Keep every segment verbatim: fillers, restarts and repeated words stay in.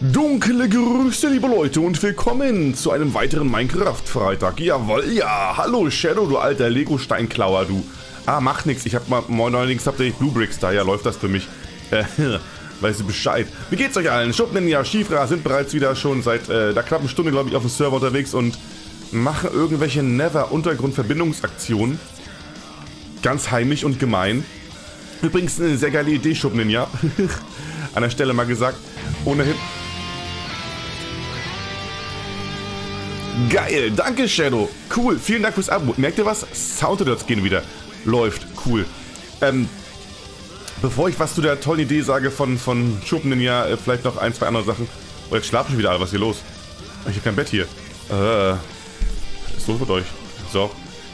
Dunkle Grüße, liebe Leute, und willkommen zu einem weiteren Minecraft-Freitag. Jawoll, ja, hallo Shadow, du alter Lego-Steinklauer, du. Ah, macht nix, ich hab mal, neuerdings habt ihr Blue Bricks da, ja, läuft das für mich. Äh, weißt du Bescheid. Wie geht's euch allen? Schubninja, Schifra sind bereits wieder schon seit äh, einer knappen Stunde, glaube ich, auf dem Server unterwegs und machen irgendwelche Never-Untergrund-Verbindungsaktionen. Ganz heimlich und gemein. Übrigens eine sehr geile Idee, Schubninja. An der Stelle mal gesagt, ohnehin... Geil, danke Shadow. Cool, vielen Dank fürs Abo. Merkt ihr was? Soundalerts gehen wieder. Läuft, cool. Ähm, bevor ich was zu der tollen Idee sage von, von Schubninja, äh, vielleicht noch ein, zwei andere Sachen. Oh, jetzt schlafen schon wieder alle, was ist hier los? Ich habe kein Bett hier. Äh, was ist los mit euch? So.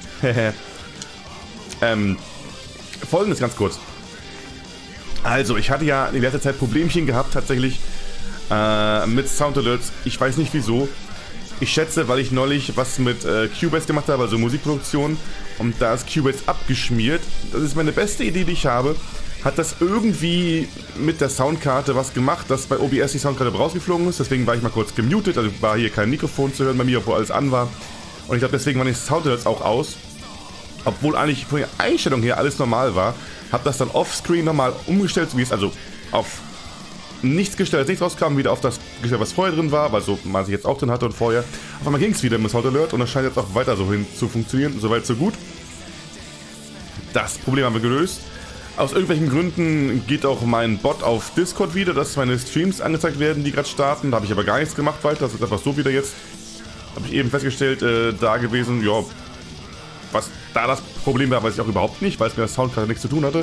ähm, folgendes ganz kurz. Also, ich hatte ja in letzter Zeit Problemchen gehabt, tatsächlich, äh, mit Soundalerts. Ich weiß nicht wieso. Ich schätze, weil ich neulich was mit äh, Cubase gemacht habe, also Musikproduktion, und da ist Cubase abgeschmiert. Das ist meine beste Idee, die ich habe. Hat das irgendwie mit der Soundkarte was gemacht, dass bei O B S die Soundkarte rausgeflogen ist. Deswegen war ich mal kurz gemutet, also war hier kein Mikrofon zu hören bei mir, obwohl alles an war. Und ich glaube, deswegen waren die Soundalerts auch aus. Obwohl eigentlich von der Einstellung her alles normal war. Habe das dann offscreen nochmal umgestellt, wie es also auf nichts gestellt, nichts rauskam, wieder auf das gestellt, was vorher drin war, weil so was ich jetzt auch drin hatte und vorher. Auf einmal ging es wieder mit Soundalert und das scheint jetzt auch weiter so hin zu funktionieren, soweit so gut. Das Problem haben wir gelöst. Aus irgendwelchen Gründen geht auch mein Bot auf Discord wieder, dass meine Streams angezeigt werden, die gerade starten. Da habe ich aber gar nichts gemacht weiter, das ist einfach so wieder jetzt. Habe ich eben festgestellt, äh, da gewesen, ja, was da das Problem war, weiß ich auch überhaupt nicht, weil es mit der Soundkarte nichts zu tun hatte.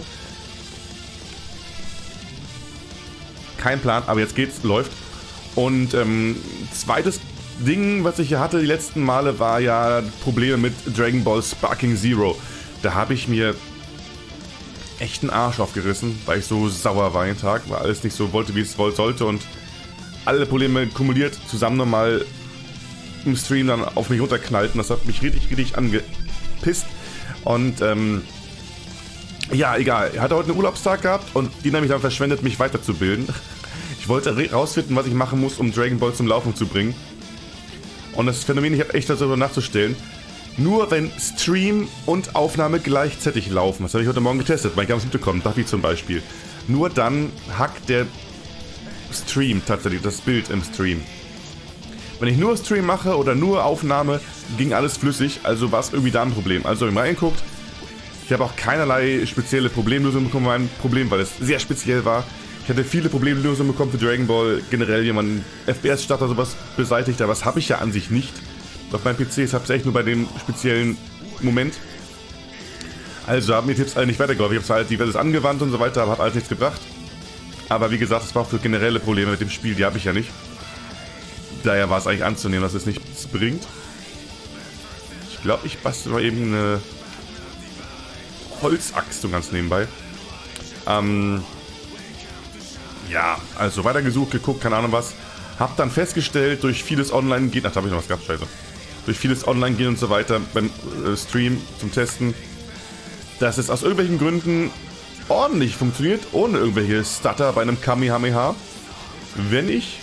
Kein Plan, aber jetzt geht's, läuft. Und ähm, zweites Ding, was ich hier hatte die letzten Male, war ja Probleme mit Dragon Ball Sparking Zero. Da habe ich mir echt einen Arsch aufgerissen, weil ich so sauer war jeden Tag, weil alles nicht so wollte, wie es sollte und alle Probleme kumuliert zusammen nochmal im Stream dann auf mich runterknallten. Das hat mich richtig, richtig angepisst. Und ähm, ja, egal. Er hatte heute einen Urlaubstag gehabt und den habe ich dann verschwendet, mich weiterzubilden. Ich wollte rausfinden, was ich machen muss, um Dragon Ball zum Laufen zu bringen. Und das Phänomen, ich habe echt darüber nachzustellen. Nur wenn Stream und Aufnahme gleichzeitig laufen, das habe ich heute Morgen getestet, weil ich habe es mitbekommen, Duffy zum Beispiel. Nur dann hackt der Stream tatsächlich, das Bild im Stream. Wenn ich nur Stream mache oder nur Aufnahme, ging alles flüssig, also war es irgendwie da ein Problem. Also wenn man reinguckt, ich habe auch keinerlei spezielle Problemlösung bekommen, mein Problem, weil es sehr speziell war. Ich hatte viele Problemlösungen bekommen für Dragon Ball, generell jemand F P S-Starter sowas beseitigt, aber das habe ich ja an sich nicht. Auf meinem P C ist es echt nur bei dem speziellen Moment. Also haben mir Tipps alle nicht weitergeholfen. Ich habe zwar halt diverses angewandt und so weiter, aber hat alles nichts gebracht. Aber wie gesagt, es war auch für generelle Probleme mit dem Spiel, die habe ich ja nicht. Daher war es eigentlich anzunehmen, dass es nichts bringt. Ich glaube, ich bastel mal eben eine Holzaxt so ganz nebenbei. Ähm, ja, also weitergesucht, geguckt, keine Ahnung was. Hab dann festgestellt, durch vieles Online-Gehen, ach, da habe ich noch was gehabt, scheiße. Durch vieles Online-Gehen und so weiter beim äh, Stream zum Testen, dass es aus irgendwelchen Gründen ordentlich funktioniert, ohne irgendwelche Stutter bei einem Kamehameha. Wenn ich...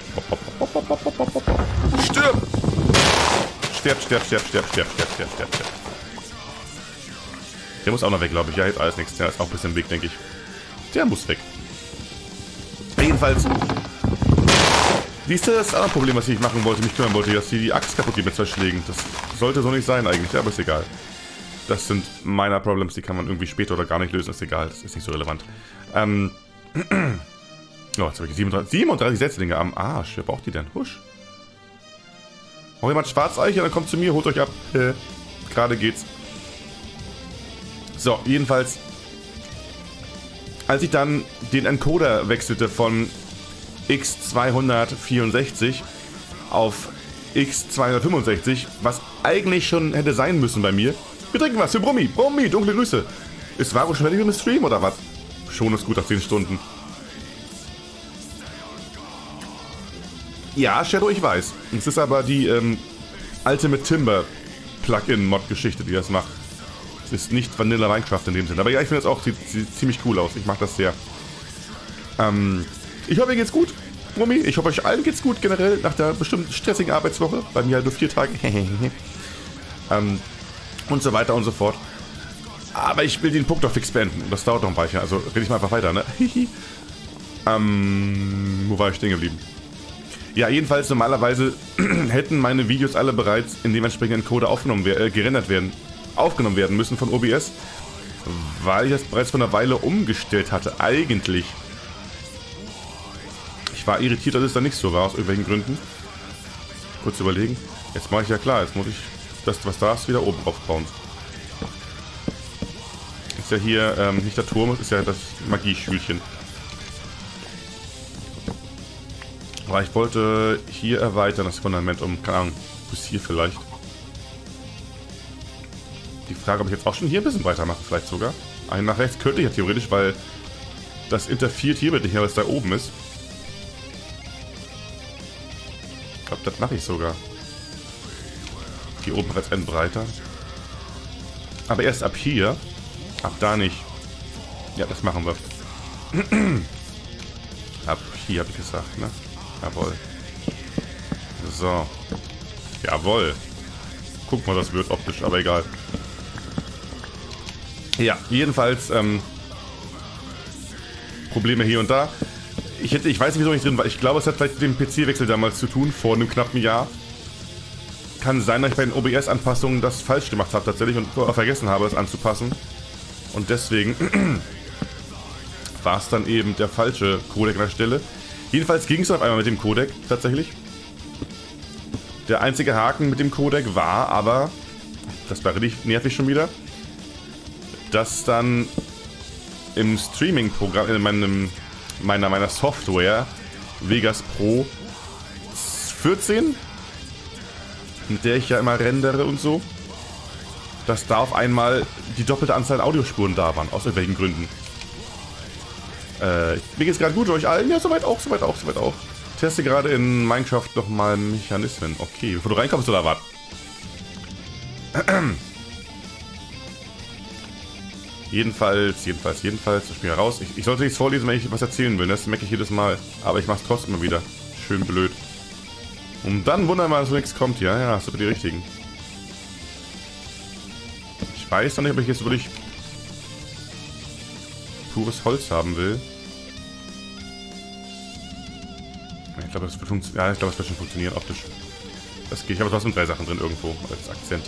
Stirb! Sterb, sterb, sterb, sterb, sterb, sterb, sterb, sterb, sterb. Der muss auch noch weg, glaube ich. Ja, jetzt alles nichts. Der ist auch ein bisschen im Weg, denke ich. Der muss weg. Jedenfalls. Siehst du, das ist auch ein Problem, was ich machen wollte, mich kümmern wollte, dass hier die Axt kaputt geht mit zwei Schlägen. Das sollte so nicht sein eigentlich, aber ist egal. Das sind meine Problems, die kann man irgendwie später oder gar nicht lösen, ist egal, das ist nicht so relevant. Ähm. Oh, jetzt habe ich siebenunddreißig, siebenunddreißig Setzlinge am Arsch. Wer braucht die denn? Husch. Braucht jemand Schwarzeiche? Dann kommt zu mir, holt euch ab. Äh, gerade geht's. So, jedenfalls, als ich dann den Encoder wechselte von X zweihundertvierundsechzig auf X zweihundertfünfundsechzig, was eigentlich schon hätte sein müssen bei mir. Wir trinken was für Brummi. Brummi, dunkle Grüße. Ist Varo schon fertig mit dem Stream oder was? Schon ist gut nach zehn Stunden. Ja, Shadow, ich weiß. Es ist aber die ähm, Ultimate Timber Plugin-Mod-Geschichte, die das macht. Es ist nicht Vanilla Minecraft in dem Sinne. Aber ja, ich finde das auch, sieht, sieht ziemlich cool aus. Ich mag das sehr. Ähm, ich hoffe, mir geht's gut. Mummi, ich hoffe, euch allen geht's gut generell nach der bestimmt stressigen Arbeitswoche. Bei mir halt nur vier Tage. ähm, und so weiter und so fort. Aber ich will den Punkt doch fix beenden. Das dauert noch ein Weilchen. Also rede ich mal einfach weiter, ne? ähm, wo war ich stehen geblieben? Ja, jedenfalls normalerweise hätten meine Videos alle bereits in dem entsprechenden Code aufgenommen, äh, gerendert werden, aufgenommen werden müssen von O B S, weil ich das bereits vor einer Weile umgestellt hatte, eigentlich. Ich war irritiert, dass es da nicht so war, aus irgendwelchen Gründen. Kurz überlegen. Jetzt mache ich ja klar, jetzt muss ich das, was da ist, wieder oben aufbauen. Ist ja hier ähm, nicht der Turm, ist ja das Magieschülchen. Aber ich wollte hier erweitern, das Fundament um, keine Ahnung, bis hier vielleicht. Die Frage, ob ich jetzt auch schon hier ein bisschen weitermache, vielleicht sogar. Einen nach rechts könnte ich ja theoretisch, weil das interferiert hier mit dem, was da oben ist. Ich glaube, das mache ich sogar. Hier oben als End breiter. Aber erst ab hier. Ab da nicht. Ja, das machen wir. Ab hier, habe ich gesagt, ne? Jawohl. So. Jawohl. Guck mal, das wird optisch, aber egal. Ja, jedenfalls ähm, Probleme hier und da. Ich, hätte, ich weiß nicht, wieso ich drin war. Ich glaube, es hat vielleicht mit dem P C-Wechsel damals zu tun, vor einem knappen Jahr. Kann sein, dass ich bei den O B S-Anpassungen das falsch gemacht habe tatsächlich und vergessen habe, es anzupassen. Und deswegen war es dann eben der falsche Codec an der Stelle. Jedenfalls ging es auf einmal mit dem Codec tatsächlich. Der einzige Haken mit dem Codec war aber, das war richtig nervig schon wieder, dass dann im Streaming-Programm, in meinem, meiner, meiner Software Vegas Pro vierzehn, mit der ich ja immer rendere und so, dass da auf einmal die doppelte Anzahl an Audiospuren da waren, aus irgendwelchen Gründen. Äh, mir geht's gerade gut, euch allen? Ja, soweit auch, soweit auch, soweit auch. Teste gerade in Minecraft nochmal Mechanismen. Okay, bevor du reinkommst oder was? Jedenfalls, jedenfalls, jedenfalls, ich bin hier raus. Ich, ich sollte nichts vorlesen, wenn ich was erzählen will. Das merke ich jedes Mal. Aber ich mach's trotzdem mal wieder. Schön blöd. Und dann wundern wir, dass so nichts kommt. Ja, ja, das sind die richtigen. Ich weiß noch nicht, ob ich jetzt wirklich pures Holz haben will. Ich glaube, das wird funktionieren. Ja, ich glaube, das wird schon funktionieren optisch. Das geht. Ich habe trotzdem drei Sachen drin irgendwo als Akzente.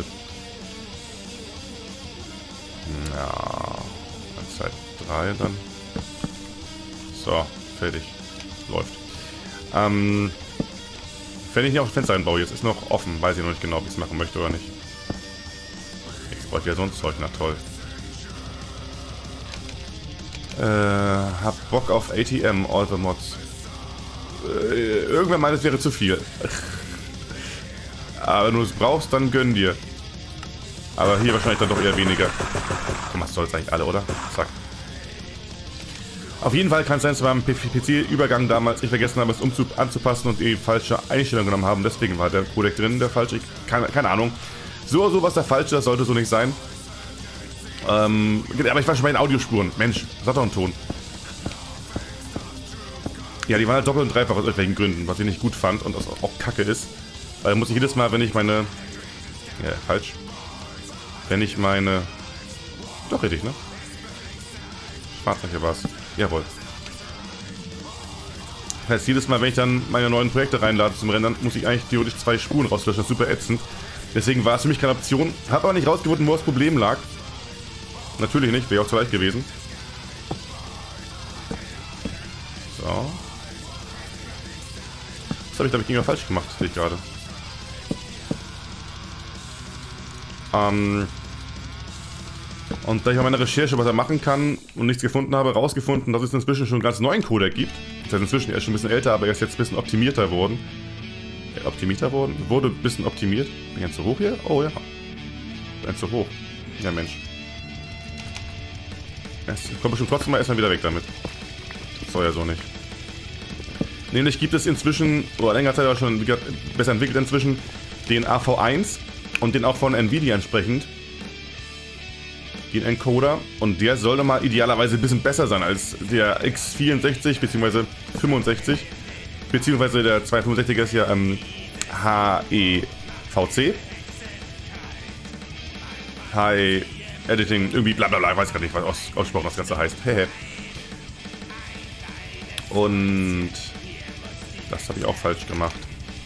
Ja, Zeit drei dann. So, fertig. Läuft. Ähm, wenn ich nicht auf das Fenster einbaue, jetzt ist noch offen. Weiß ich noch nicht genau, ob ich es machen möchte oder nicht. Jetzt brauche ich ja sonst Zeug, na toll. Äh, hab Bock auf A T M, All the Mods. Äh, irgendwer meint, es wäre zu viel. Aber wenn du es brauchst, dann gönn dir. Aber hier wahrscheinlich dann doch eher weniger. Komm, was soll's eigentlich alle, oder? Zack. Auf jeden Fall kann es sein, dass wir beim P C-Übergang damals ich vergessen habe, es umzu anzupassen und die falsche Einstellung genommen haben. Deswegen war der Codec drin, der falsche. Ich, keine, keine Ahnung. So oder so was der falsche, das sollte so nicht sein. Ähm, aber ich war schon bei den Audiospuren. Mensch, das hat doch einen Ton. Ja, die waren halt doppelt und dreifach aus irgendwelchen Gründen, was ich nicht gut fand und das auch kacke ist. Weil muss ich jedes Mal, wenn ich meine... Ja, falsch. Wenn ich meine... Doch, richtig, ne? Schwarzeiche war's. Jawohl. Das heißt, jedes Mal, wenn ich dann meine neuen Projekte reinlade zum Rendern, muss ich eigentlich theoretisch zwei Spuren rauslöschen. Das ist super ätzend. Deswegen war es für mich keine Option. Hab aber nicht rausgefunden, wo das Problem lag. Natürlich nicht, wäre auch zu leicht gewesen. So. Das habe ich, glaube ich, irgendwann falsch gemacht, sehe ich gerade. Ähm... Und da ich bei meiner Recherche, was er machen kann und nichts gefunden habe, rausgefunden, dass es inzwischen schon einen ganz neuen Codec gibt. Das heißt inzwischen, er ist schon ein bisschen älter, aber er ist jetzt ein bisschen optimierter worden. Ja, optimierter worden? Wurde ein bisschen optimiert. Bin ich ganz zu hoch hier? Oh ja. Ganz zu hoch. Ja, Mensch. Es kommt bestimmt trotzdem mal erstmal wieder weg damit. Das soll ja so nicht. Nämlich gibt es inzwischen, oder länger Zeit auch schon besser entwickelt inzwischen, den A V eins und den auch von Nvidia entsprechend. Den Encoder, und der sollte mal idealerweise ein bisschen besser sein als der x vierundsechzig bzw. fünfundsechzig beziehungsweise der zweihundertfünfundsechziger ist ja ähm, H E V C. High Editing, irgendwie blablabla, ich weiß gar nicht, was aus, ausgesprochen das Ganze heißt. Hehe. Und das habe ich auch falsch gemacht.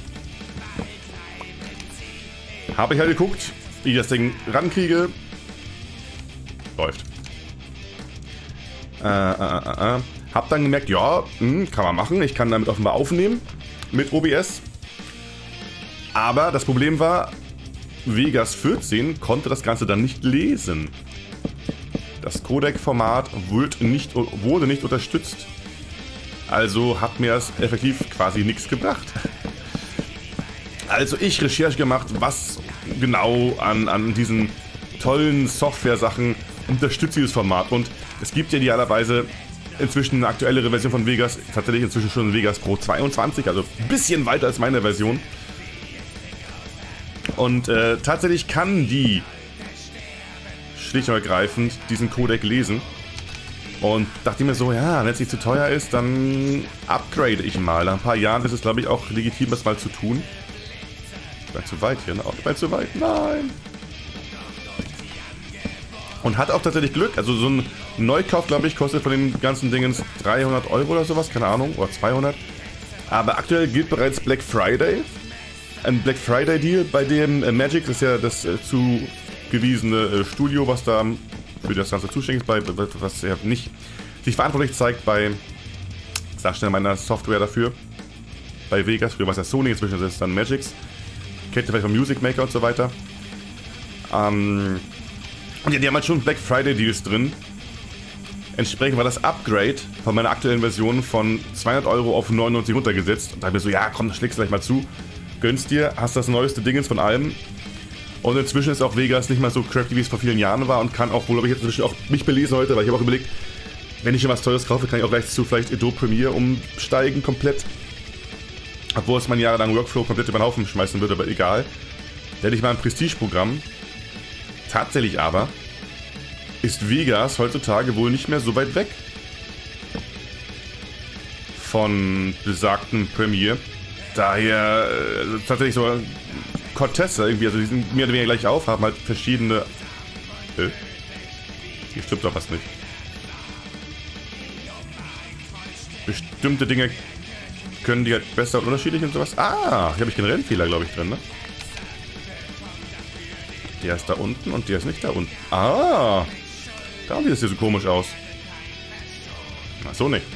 Habe ich halt geguckt, wie ich das Ding rankriege. Läuft. Äh, äh, äh, äh. Hab dann gemerkt, ja, mh, kann man machen. Ich kann damit offenbar aufnehmen mit O B S. Aber das Problem war, Vegas vierzehn konnte das Ganze dann nicht lesen. Das Codec-Format wurde nicht, wurde nicht unterstützt. Also hat mir das effektiv quasi nichts gebracht. Also ich Recherche gemacht, was genau an, an diesen tollen Software-Sachen unterstützt dieses Format. Und es gibt ja idealerweise inzwischen eine aktuellere Version von Vegas, tatsächlich inzwischen schon Vegas Pro zweiundzwanzig, also ein bisschen weiter als meine Version. Und äh, tatsächlich kann die schlicht und ergreifend diesen Codec lesen. Und dachte mir so, ja, wenn es nicht zu teuer ist, dann upgrade ich mal. Nach ein paar Jahren ist es, glaube ich, auch legitim, das mal zu tun. Ich bin zu weit hier, ne? Ich bin zu weit, nein! Und hat auch tatsächlich Glück, also so ein Neukauf, glaube ich, kostet von den ganzen Dingen dreihundert Euro oder sowas, keine Ahnung, oder zweihundert. Aber aktuell gilt bereits Black Friday. Ein Black Friday Deal, bei dem äh, Magic, das ist ja das äh, zugewiesene äh, Studio, was da für das Ganze zuständig ist, bei, was ja nicht sich verantwortlich zeigt bei, ich sag schnell, meiner Software dafür, bei Vegas, früher war es ja Sony, inzwischen ist es dann Magics, kennt ihr vielleicht vom Music Maker und so weiter. Ähm, und ja, die haben halt schon Black Friday Deals drin. Entsprechend war das Upgrade von meiner aktuellen Version von zweihundert Euro auf neunundneunzig runtergesetzt. Und da habe ich so, ja komm, schlägst du gleich mal zu. Gönnst dir, hast das neueste Dingens von allem. Und inzwischen ist auch Vegas nicht mehr so crappy, wie es vor vielen Jahren war. Und kann auch, wohl habe ich jetzt inzwischen auch mich belesen heute, weil ich habe auch überlegt, wenn ich schon was Teures kaufe, kann ich auch gleich zu vielleicht Adobe Premiere umsteigen komplett. Obwohl es mein jahrelang Workflow komplett über den Haufen schmeißen würde, aber egal. Da hätte ich mal ein Prestige-Programm. Tatsächlich aber ist Vegas heutzutage wohl nicht mehr so weit weg von besagten Premiere. Daher äh, tatsächlich so Cortez irgendwie, also die sind mehr oder weniger gleich auf, haben halt verschiedene... Äh, hier stimmt doch was nicht. Bestimmte Dinge können die halt besser und unterschiedlich und sowas. Ah, hier habe ich generell einen Fehler, glaube ich, drin, ne? Der ist da unten und der ist nicht da unten. Ah, da sieht es hier so komisch aus. Ach so nicht.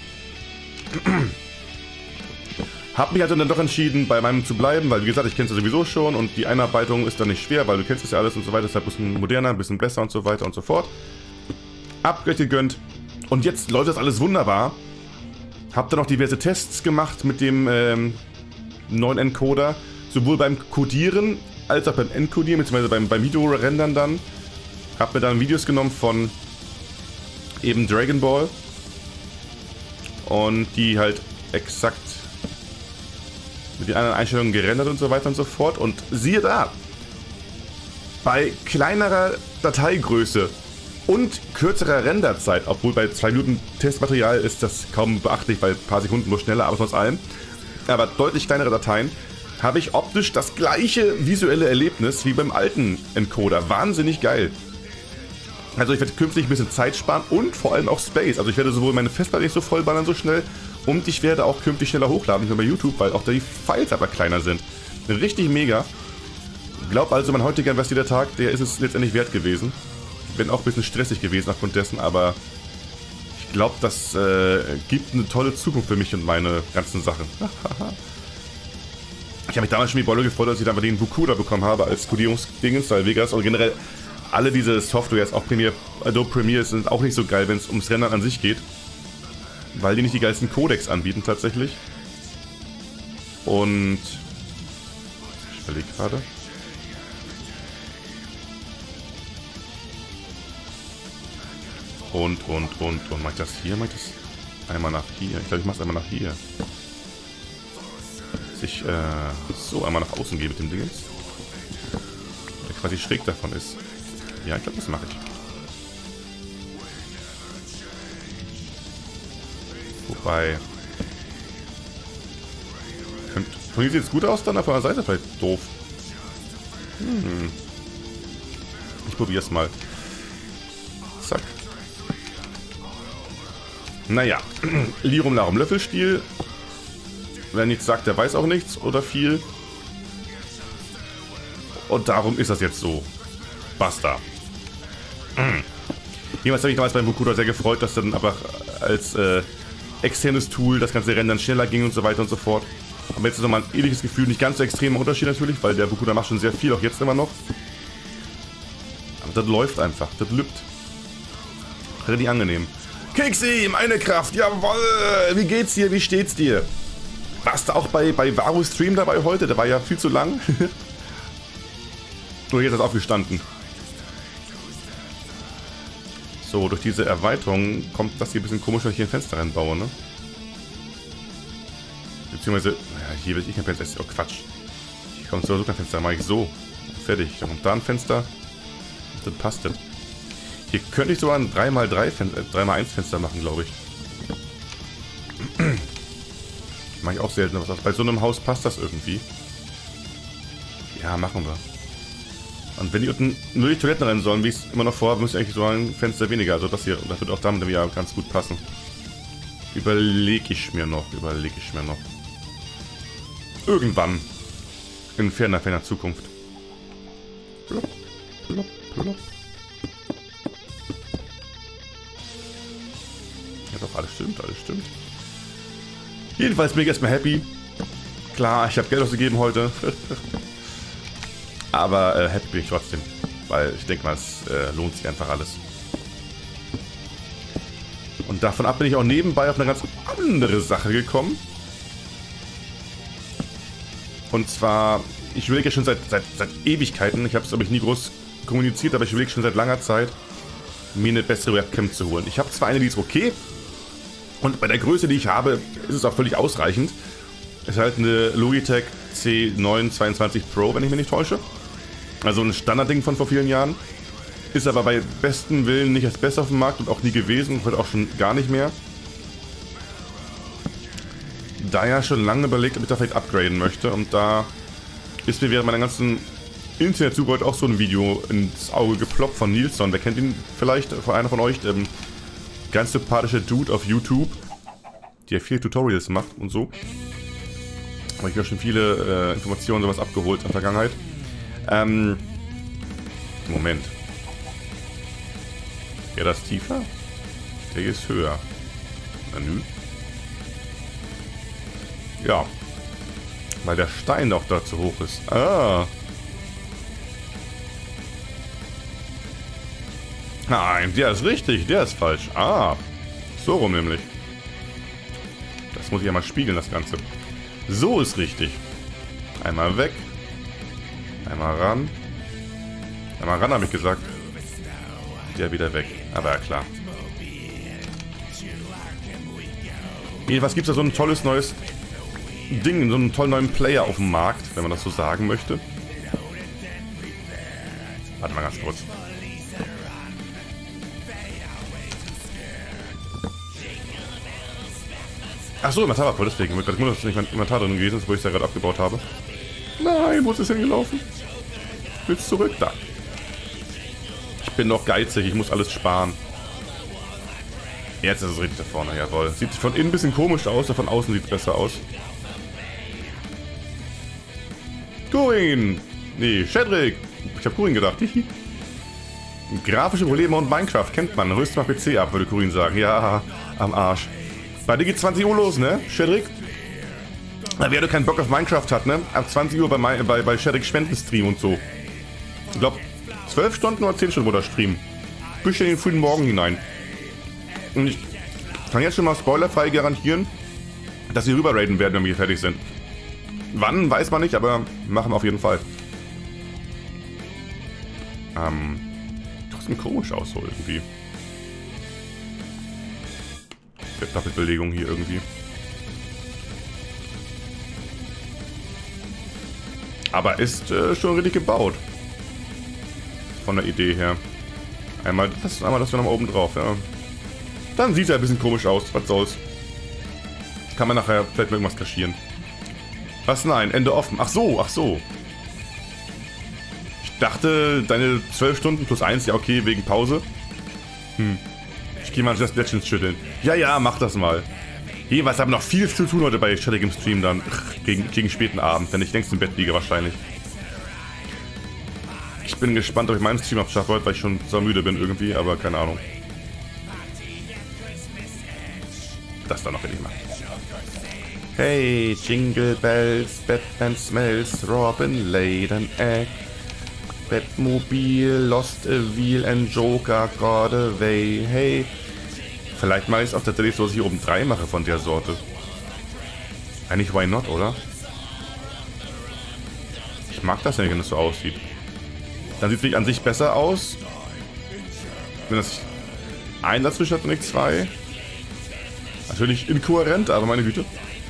Hab mich also dann doch entschieden, bei meinem zu bleiben, weil wie gesagt, ich kenne es ja sowieso schon und die Einarbeitung ist dann nicht schwer, weil du kennst es ja alles und so weiter, ist halt ein bisschen moderner, ein bisschen besser und so weiter und so fort. Upgrade gegönnt und jetzt läuft das alles wunderbar. Hab dann noch diverse Tests gemacht mit dem ähm, neuen Encoder, sowohl beim Codieren als auch beim Encodieren, beziehungsweise beim, beim Video-Rendern dann. Hab mir dann Videos genommen von eben Dragon Ball und die halt exakt mit den anderen Einstellungen gerendert und so weiter und so fort. Und siehe da, bei kleinerer Dateigröße und kürzerer Renderzeit, obwohl bei zwei Minuten Testmaterial ist das kaum beachtlich, bei ein paar Sekunden nur schneller, aber trotz allem, aber deutlich kleinere Dateien, habe ich optisch das gleiche visuelle Erlebnis wie beim alten Encoder. Wahnsinnig geil. Also ich werde künftig ein bisschen Zeit sparen und vor allem auch Space. Also ich werde sowohl meine Festplatte nicht so vollballern so schnell und ich werde auch künftig schneller hochladen, nicht nur bei YouTube, weil auch die Files aber kleiner sind. Richtig mega. Glaub also, mein heutiger investierter Tag, der ist es letztendlich wert gewesen. Bin auch ein bisschen stressig gewesen aufgrund dessen, aber ich glaube, das äh, gibt eine tolle Zukunft für mich und meine ganzen Sachen. Ich habe mich damals schon wie Bolle gefreut, als ich dann bei den Vukuda bekommen habe als Codierungsdingens, weil Vegas und generell alle diese Softwares, auch Premiere, Adobe Premiere, sind auch nicht so geil, wenn es ums Rendern an sich geht. Weil die nicht die geilsten Codecs anbieten tatsächlich. Und ich überlege gerade. Und, und, und, und. Mach ich das hier? Mach ich das einmal nach hier? Ich glaube, ich mache es einmal nach hier. Dass ich äh, so einmal nach außen gehe mit dem Ding. Der quasi schräg davon ist. Ja, ich glaube, das mache ich. Wobei... Von hier sieht es gut aus, dann auf der Seite vielleicht doof. Hm. Ich probiere es mal. Zack. Naja. Lirum Larum Löffelstiel. Wer nichts sagt, der weiß auch nichts oder viel. Und darum ist das jetzt so. Basta. Mhm. Jemals habe ich damals beim Vukuda sehr gefreut, dass dann einfach als äh, externes Tool das ganze Rennen dann schneller ging und so weiter und so fort. Aber jetzt ist nochmal ein ähnliches Gefühl, nicht ganz so extremer Unterschied natürlich, weil der Vukuda macht schon sehr viel, auch jetzt immer noch. Aber das läuft einfach, das lübt. Richtig angenehm. Kixi, meine Kraft, jawoll! Wie geht's dir, wie steht's dir? Warst du auch bei, bei Varu Stream dabei heute? Der war ja viel zu lang. Nur jetzt ist er aufgestanden. So, durch diese Erweiterung kommt das hier ein bisschen komisch, wenn ich hier ein Fenster reinbaue, ne? Beziehungsweise, ja, hier will ich kein Fenster. Oh, Quatsch. Hier kommt so kein Fenster, mache ich so. Fertig. Dann kommt da ein Fenster. Das passt das. Hier könnte ich sogar ein drei mal drei Fenster, drei mal eins Fenster machen, glaube ich. Mache ich auch selten. Was bei so einem Haus passt das irgendwie. Ja, machen wir. Und wenn die unten nur die Toiletten rein sollen, wie ich es immer noch vorhabe, müsste eigentlich so ein Fenster weniger. Also das hier, das wird auch damit ja ganz gut passen. Überlege ich mir noch, überlege ich mir noch. Irgendwann. In ferner, ferner Zukunft. Plop, plop, plop. Ja doch, alles stimmt, alles stimmt. Jedenfalls bin ich erstmal happy. Klar, ich habe Geld ausgegeben heute. Aber äh, happy bin ich trotzdem. Weil ich denke mal, es äh, lohnt sich einfach alles. Und davon ab bin ich auch nebenbei auf eine ganz andere Sache gekommen. Und zwar, ich überlege ja schon seit, seit, seit Ewigkeiten, ich habe es aber nie groß kommuniziert, aber ich überlege schon seit langer Zeit, mir eine bessere Webcam zu holen. Ich habe zwar eine, die ist okay. Und bei der Größe, die ich habe, ist es auch völlig ausreichend. Es ist halt eine Logitech C neun zweiundzwanzig Pro, wenn ich mich nicht täusche. Also ein Standardding von vor vielen Jahren. Ist aber bei bestem Willen nicht das Beste auf dem Markt und auch nie gewesen. Wird auch schon gar nicht mehr. Daher schon lange überlegt, ob ich da vielleicht upgraden möchte. Und da ist mir während meiner ganzen Internetsuche heute auch so ein Video ins Auge geploppt von Nilsson. Wer kennt ihn vielleicht? Von einer von euch. Ähm, ganz sympathischer Dude auf YouTube. Der viele Tutorials macht und so. Habe ich mir schon viele äh, Informationen und sowas abgeholt in der Vergangenheit. Ähm, Moment. Ja, das ist tiefer? Der hier ist höher. Na nü. Ja. Weil der Stein doch da zu hoch ist. Ah. Nein, der ist richtig, der ist falsch. Ah. So rum nämlich. Das muss ich ja mal spiegeln, das Ganze. So ist richtig. Einmal weg. Einmal ran. Einmal ran, habe ich gesagt. Der wieder weg. Aber ja, klar. Jedenfalls gibt es da so ein tolles neues Ding, so einen tollen neuen Player auf dem Markt, wenn man das so sagen möchte. Warte mal ganz kurz. Achso, Inventar war voll, deswegen. Ich muss das nicht mein Inventar drin gewesen, wo ich es ja gerade abgebaut habe. Nein, wo ist es hingelaufen? Willst zurück? Da. Ich bin noch geizig, ich muss alles sparen. Jetzt ist es richtig da vorne, jawohl. Sieht von innen ein bisschen komisch aus, aber von außen sieht es besser aus. Kurin! Nee, Shedrick! Ich hab Kurin gedacht. Grafische Probleme und Minecraft kennt man. Rüst mal P C ab, würde Kurin sagen. Ja, am Arsch. Bei dir geht zwanzig Uhr los, ne, Shedrick? Wer du keinen Bock auf Minecraft hat, ne? Ab zwanzig Uhr bei, bei, bei Shedrick Spendenstream und so. Ich glaube, zwölf Stunden oder zehn Stunden wurde er streamen. Bis in den frühen Morgen hinein. Und ich kann jetzt schon mal spoilerfrei garantieren, dass sie rüber raiden werden, wenn wir fertig sind. Wann, weiß man nicht, aber machen wir auf jeden Fall. Ähm, trotzdem komisch aus so irgendwie. Der Doppelbelegung hier irgendwie. Aber ist äh, schon richtig gebaut. Von der Idee her. Einmal das, einmal das noch mal oben drauf, ja. Dann sieht es ja ein bisschen komisch aus, was soll's. Kann man nachher vielleicht mit irgendwas kaschieren. Was? Nein, Ende offen. Ach so, ach so. Ich dachte, deine zwölf Stunden plus eins, ja okay, wegen Pause. Hm. Ich gehe mal Just Legends schütteln. Ja, ja, mach das mal. Jeweils haben noch viel zu tun heute bei Static im Stream dann. Gegen, gegen späten Abend, wenn ich längst im Bett liege wahrscheinlich. Ich bin gespannt, ob ich meinen Stream abschaffe heute, weil ich schon so müde bin irgendwie, aber keine Ahnung. Das da noch will ich machen. Hey, Jingle Bells, Batman smells, Robin laid an egg. Batmobile lost a wheel and Joker got away. Hey, vielleicht mache ich es auch tatsächlich so, dass ich hier oben drei mache von der Sorte. Eigentlich why not, oder? Ich mag das ja, wenn es so aussieht. Dann sieht es an sich besser aus. Wenn das ein dazwischen hat und nicht zwei. Natürlich inkohärent, aber meine Güte.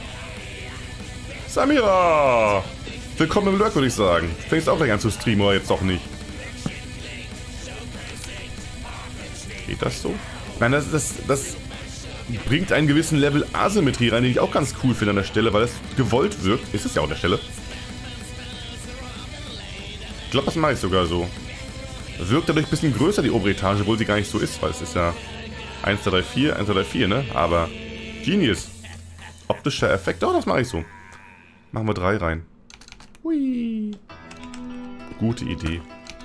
Samira! Willkommen im Lurk, würde ich sagen. Fängst auch gleich an zu streamen, oder jetzt doch nicht? Geht das so? Nein, das, das, das bringt einen gewissen Level Asymmetrie rein, den ich auch ganz cool finde an der Stelle, weil es gewollt wirkt. Ist es ja auch an der Stelle. Ich glaube, das mache ich sogar so. Wirkt dadurch ein bisschen größer, die obere Etage, obwohl sie gar nicht so ist, weil es ist ja eins, zwei, drei, vier, eins, zwei, drei, vier, ne? Aber Genius. Optischer Effekt, oh, das mache ich so. Machen wir drei rein. Hui. Gute Idee.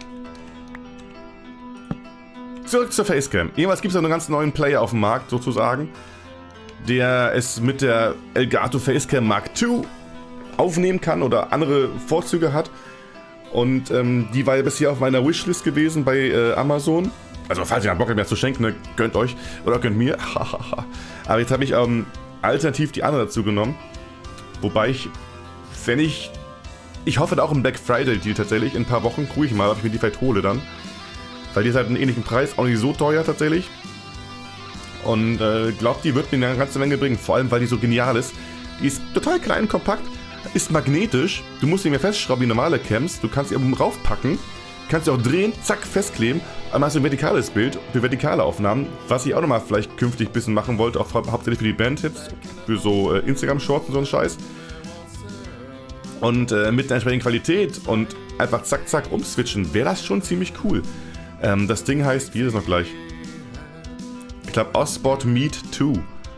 Zurück zur Facecam. Jedenfalls gibt es einen ganz neuen Player auf dem Markt, sozusagen, der es mit der Elgato Facecam Mark zwei aufnehmen kann oder andere Vorzüge hat. Und ähm, die war ja bisher auf meiner Wishlist gewesen bei äh, Amazon. Also falls ihr einen Bock habt, mir zu schenken, ne, gönnt euch oder gönnt mir. Aber jetzt habe ich ähm, alternativ die andere dazu genommen. Wobei ich, wenn ich, ich hoffe da auch im Black Friday Deal tatsächlich, in ein paar Wochen gucke ich mal, ob ich mir die vielleicht hole dann. Weil die ist halt einen ähnlichen Preis, auch nicht so teuer tatsächlich. Und äh, glaubt, die wird mir eine ganze Menge bringen, vor allem weil die so genial ist. Die ist total klein, kompakt, ist magnetisch, du musst sie mehr festschrauben wie normale Cams, du kannst sie oben raufpacken, kannst sie auch drehen, zack, festkleben, einmal hast du ein vertikales Bild für vertikale Aufnahmen, was ich auch nochmal vielleicht künftig ein bisschen machen wollte, auch hau hauptsächlich für die Bandhits, für so äh, Instagram-Shorts und so einen Scheiß. Und äh, mit der entsprechenden Qualität und einfach zack, zack umswitchen, wäre das schon ziemlich cool. Ähm, das Ding heißt, wie ist es noch gleich? Ich glaube, Osbot Meet zwei.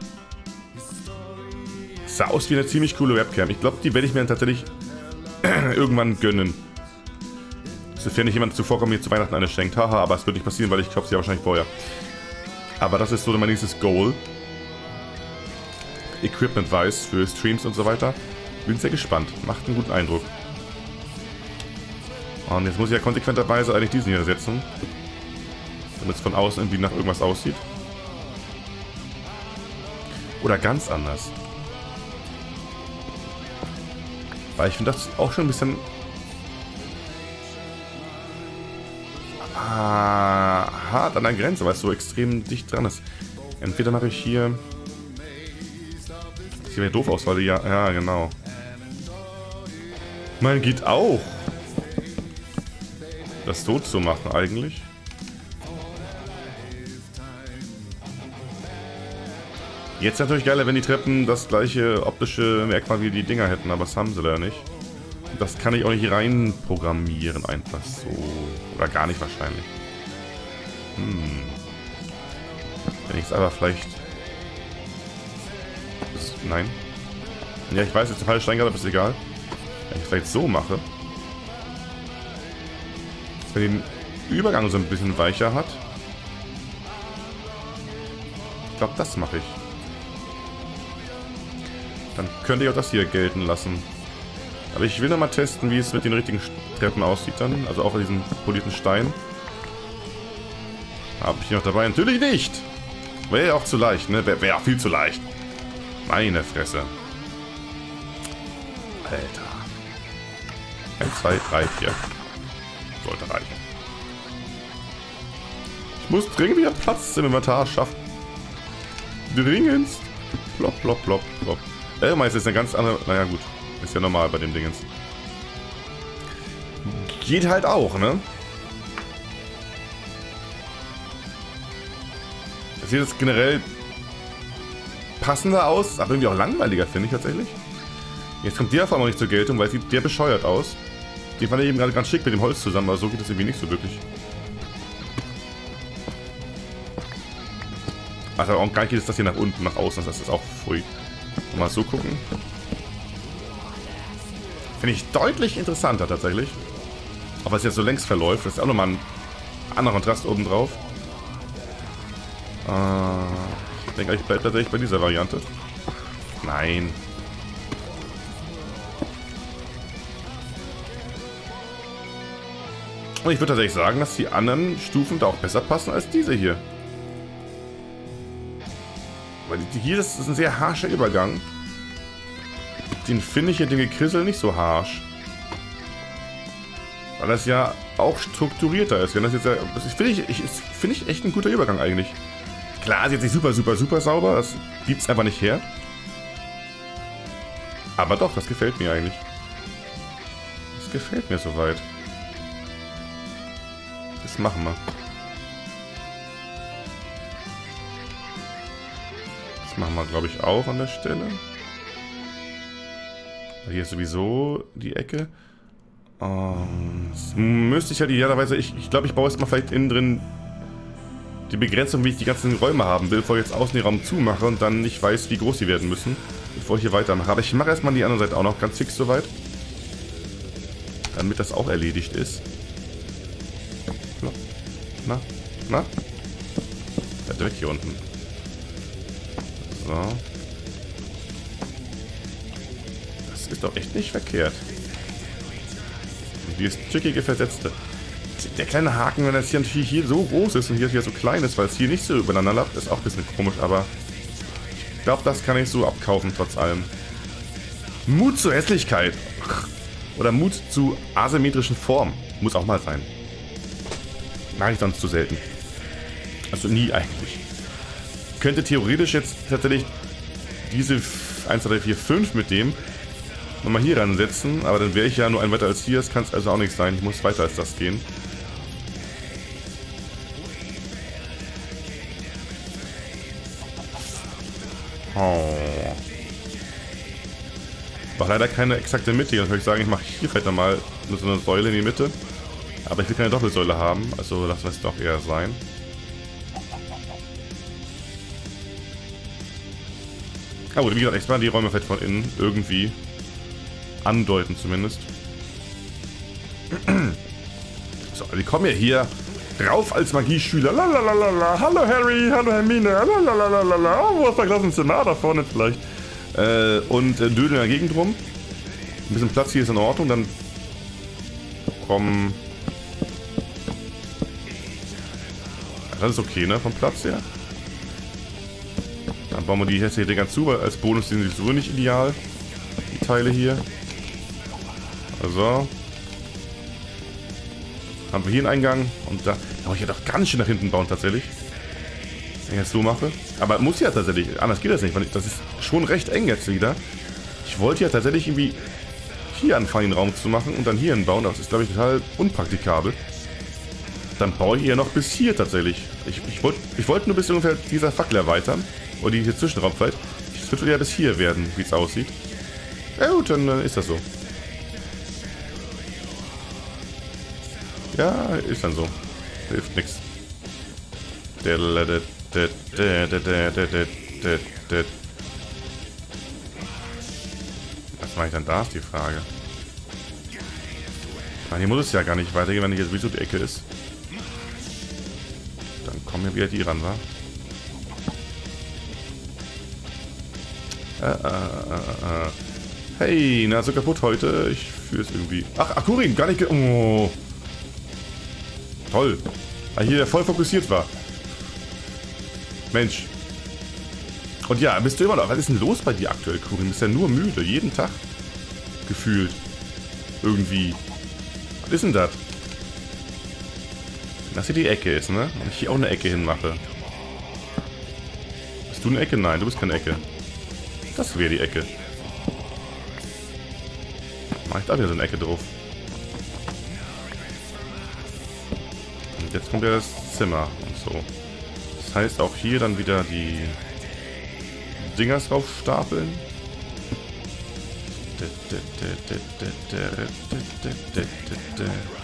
Sah aus wie eine ziemlich coole Webcam. Ich glaube, die werde ich mir dann tatsächlich irgendwann gönnen. Sofern nicht jemand zuvor kommt, mir zu Weihnachten eine schenkt. Haha, aber es wird nicht passieren, weil ich kaufe sie ja wahrscheinlich vorher. Aber das ist so mein nächstes Goal. Equipment-wise für Streams und so weiter. Bin sehr gespannt. Macht einen guten Eindruck. Und jetzt muss ich ja konsequenterweise eigentlich diesen hier setzen. Damit es von außen irgendwie nach irgendwas aussieht. Oder ganz anders. Weil ich finde das auch schon ein bisschen... Ah, hart an der Grenze, weil es so extrem dicht dran ist. Entweder mache ich hier... Das sieht ja doof aus, weil die ja... Ja, genau. Man geht auch. Das so zu machen eigentlich. Jetzt natürlich geiler, wenn die Treppen das gleiche optische Merkmal wie die Dinger hätten, aber das haben sie leider nicht. Das kann ich auch nicht rein programmieren, einfach so. Oder gar nicht wahrscheinlich. Hm. Wenn ich es aber vielleicht... Das, nein. Ja, ich weiß, jetzt der falsche Stein gerade, aber ist egal. Wenn ich es vielleicht so mache. Dass man den Übergang so ein bisschen weicher hat. Ich glaube, das mache ich. Dann könnte ich auch das hier gelten lassen. Aber ich will noch mal testen, wie es mit den richtigen Treppen aussieht dann. Also auch bei diesem polierten Stein. Habe ich hier noch dabei? Natürlich nicht! Wäre ja auch zu leicht, ne? Wäre wär auch viel zu leicht. Meine Fresse. Alter. eins, zwei, drei, vier. Sollte reichen. Ich muss dringend wieder Platz im Inventar schaffen. Dringendst. Plopp, plopp, plopp, plopp. Äh, meist ist eine ganz andere... Naja, gut. Ist ja normal bei dem Dingens. Geht halt auch, ne? Das sieht jetzt generell passender aus, aber irgendwie auch langweiliger, finde ich tatsächlich. Jetzt kommt der auf einmal nicht zur Geltung, weil sieht der bescheuert aus. Den fand ich eben gerade ganz schick mit dem Holz zusammen, aber so geht das irgendwie nicht so wirklich. Also auch gar nicht geht es das hier nach unten, nach außen, das ist auch pfui. Mal so gucken. Finde ich deutlich interessanter tatsächlich. Auch was jetzt so längs verläuft, das ist auch nochmal ein anderer Kontrast oben drauf. Äh, ich denke, ich bleibe tatsächlich bei dieser Variante. Nein. Und ich würde tatsächlich sagen, dass die anderen Stufen da auch besser passen als diese hier. Weil die, hier ist, ist ein sehr harscher Übergang. Den finde ich hier, den Gekrissel, nicht so harsch. Weil das ja auch strukturierter ist. Wenn das jetzt ja, das finde ich, ich, find ich echt ein guter Übergang eigentlich. Klar, ist jetzt nicht super, super, super sauber. Das gibt es einfach nicht her. Aber doch, das gefällt mir eigentlich. Das gefällt mir soweit. Das machen wir. Das machen wir, glaube ich, auch an der Stelle. Hier ist sowieso die Ecke. Um, das müsste ich halt idealerweise... Ich, ich glaube, ich baue jetzt mal vielleicht innen drin die Begrenzung, wie ich die ganzen Räume haben will, bevor ich jetzt außen den Raum zumache und dann nicht weiß, wie groß sie werden müssen, bevor ich hier weitermache. Aber ich mache erstmal die andere Seite auch noch ganz fix soweit. Damit das auch erledigt ist. Na, na? Der Dreck hier unten. So. Das ist doch echt nicht verkehrt. Und hier ist tückige Versetzte. Der kleine Haken, wenn das hier natürlich hier so groß ist und hier, hier so klein ist, weil es hier nicht so übereinander lappt, ist auch ein bisschen komisch, aber ich glaube, das kann ich so abkaufen, trotz allem. Mut zur Hässlichkeit. Oder Mut zu asymmetrischen Formen. Muss auch mal sein. Mache ich sonst zu selten. Also nie eigentlich. Könnte theoretisch jetzt tatsächlich diese eins, zwei, drei, vier, fünf mit dem nochmal hier ransetzen, aber dann wäre ich ja nur ein weiter als hier. Das kann es also auch nicht sein. Ich muss weiter als das gehen. Oh. War leider keine exakte Mitte. Dann würde ich sagen, ich mache hier vielleicht nochmal so eine Säule in die Mitte. Aber ich will keine Doppelsäule haben, also lassen wir es doch eher sein. Aber wie gesagt, extra die Räume vielleicht von innen irgendwie andeuten zumindest. So, die kommen ja hier rauf als Magieschüler. Lalalala. Hallo Harry, hallo Hermine. Lalalala. Oh, wo ist das Klassenzimmer? Ah, da vorne vielleicht. Äh, und äh, dödeln in der Gegend rum. Ein bisschen Platz hier ist in Ordnung. Dann kommen... Das ist okay, ne? Vom Platz her. Dann bauen wir die hässliche Dinger zu, weil als Bonus sind sie sowieso nicht ideal. Die Teile hier. Also. Haben wir hier einen Eingang. Und da. Oh, ich hätte auch ganz schön nach hinten bauen, tatsächlich. Wenn ich das so mache. Aber muss ja tatsächlich. Anders geht das nicht. Weil das ist schon recht eng jetzt wieder. Ich wollte ja tatsächlich irgendwie hier anfangen, den Raum zu machen und dann hier hinbauen. Das ist, glaube ich, total unpraktikabel. Dann baue ich eher noch bis hier tatsächlich. Ich, ich wollte ich wollt nur bis ungefähr dieser Fackel erweitern. Oder die hier Zwischenraum vielleicht. Es wird ja bis hier werden, wie es aussieht. Ja gut, dann äh, ist das so. Ja, ist dann so. Hilft nix. Was mache ich dann da, ist die Frage. Na, hier muss es ja gar nicht weitergehen, wenn hier sowieso die Ecke ist. Dann kommen ja wieder die ran, wa? Äh, äh, äh, äh. Hey, na, so kaputt heute. Ich fühle es irgendwie. Ach, Akurin, gar nicht ge... Oh. Toll. Weil hier der voll fokussiert war. Mensch. Und ja, bist du immer noch... Was ist denn los bei dir aktuell, Akurin? Du bist ja nur müde. Jeden Tag. Gefühlt. Irgendwie. Was ist denn das? Dass hier die Ecke ist, ne? Und ich hier auch eine Ecke hinmache. Bist du eine Ecke? Nein, du bist keine Ecke. Das wäre die Ecke. Mach ich da wieder so eine Ecke drauf. Und jetzt kommt ja das Zimmer und so. Das heißt auch hier dann wieder die Dingers drauf stapeln. da, da, da, da, da, da, da, da, da, da.